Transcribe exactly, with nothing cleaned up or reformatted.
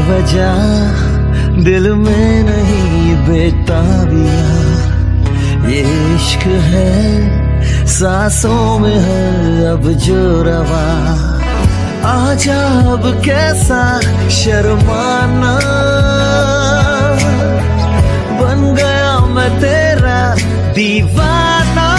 वजह दिल में नहीं बेताबिया, ये इश्क है सांसों में है अब जो रवा। आजा अब कैसा शर्माना, बन गया मैं तेरा दीवाना।